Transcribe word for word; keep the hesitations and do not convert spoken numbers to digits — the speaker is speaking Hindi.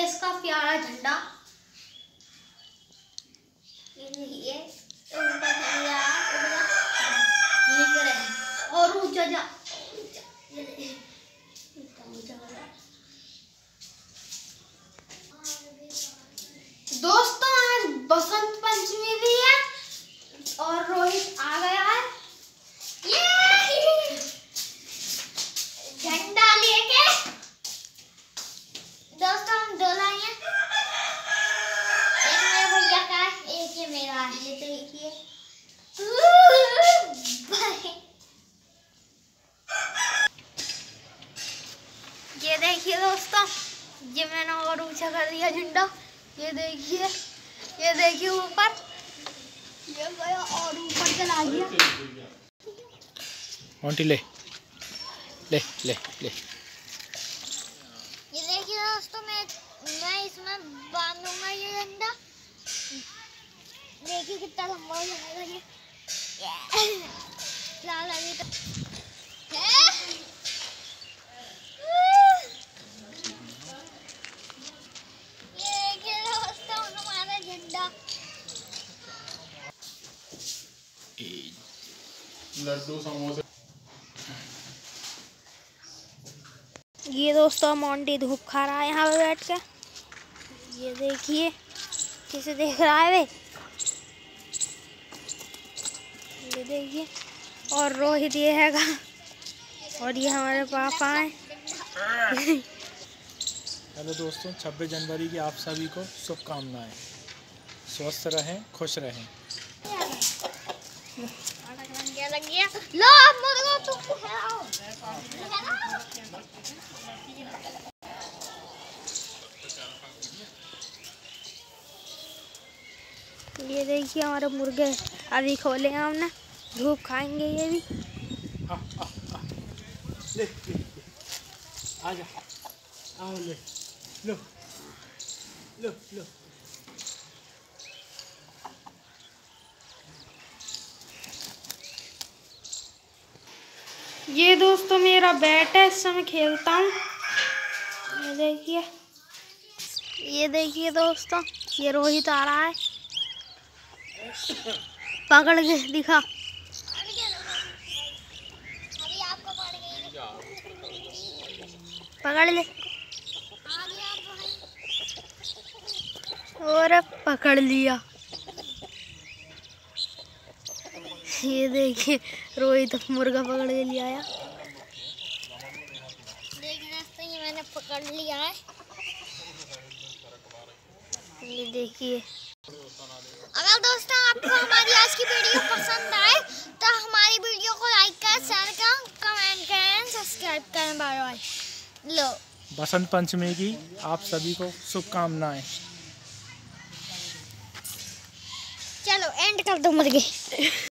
देश का प्यारा झंडा। ये और ऊंचा जा दोस्तों, आज बसंत पंचमी भी है और रोहित आ गया है ये झंडा लेके। दोस्तों हम दो लाए हैं, एक मेरे भैया का है, एक ये मेरा है। ये देखिए ये देखिए दोस्तों, ये मैंने और ऊंचा कर दिया झंडा। ये देखिए, ये देखिए ऊपर, ये गया और ऊपर चला गया। मोंटी ले ले ले ले। ये देखिए दोस्तों, मैं मैं इसमें बांधूंगा ये झंडा। देखिए कितना लंबा हो जाएगा ये। लाल अभी तो लड्डू समोसे। ये दोस्तों मोंटी धूप खा रहा है यहाँ पे बैठ के। ये देखिए कैसे देख रहा है वे। ये देखिए, और रोहित ये हैगा, और ये हमारे पापा हैं। हेलो दोस्तों, छब्बीस जनवरी की आप सभी को शुभकामनाएं। स्वस्थ रहें, खुश रहें। लग गया लो मुर्गा तुम खाओ। ये देखिए हमारे मुर्गे अभी खोले हैं हमने, धूप खाएंगे ये भी। आ, आ, आ, ले, ले, ले। आजा, आओ ले, लो, लो, लो। ये दोस्तों मेरा बैट है, इससे मैं खेलता हूँ। ये देखिए, ये देखिए दोस्तों, ये रोहित आ रहा है, पकड़ के दिखा। पकड़ ले, और पकड़ लिया। ये देखिए रोहित मुर्गा पकड़ के लिया आया। देखिए तो ये मैंने पकड़ लिया है। ये देखिए, अगर दोस्तों आपको हमारी आज की वीडियो पसंद आए तो हमारी वीडियो को लाइक करें, शेयर करें, कमेंट करें, सब्सक्राइब करें। Bye bye. लो, बसंत पंचमी की आप सभी को शुभकामनाएं। चलो एंड कर दो मुर्गे।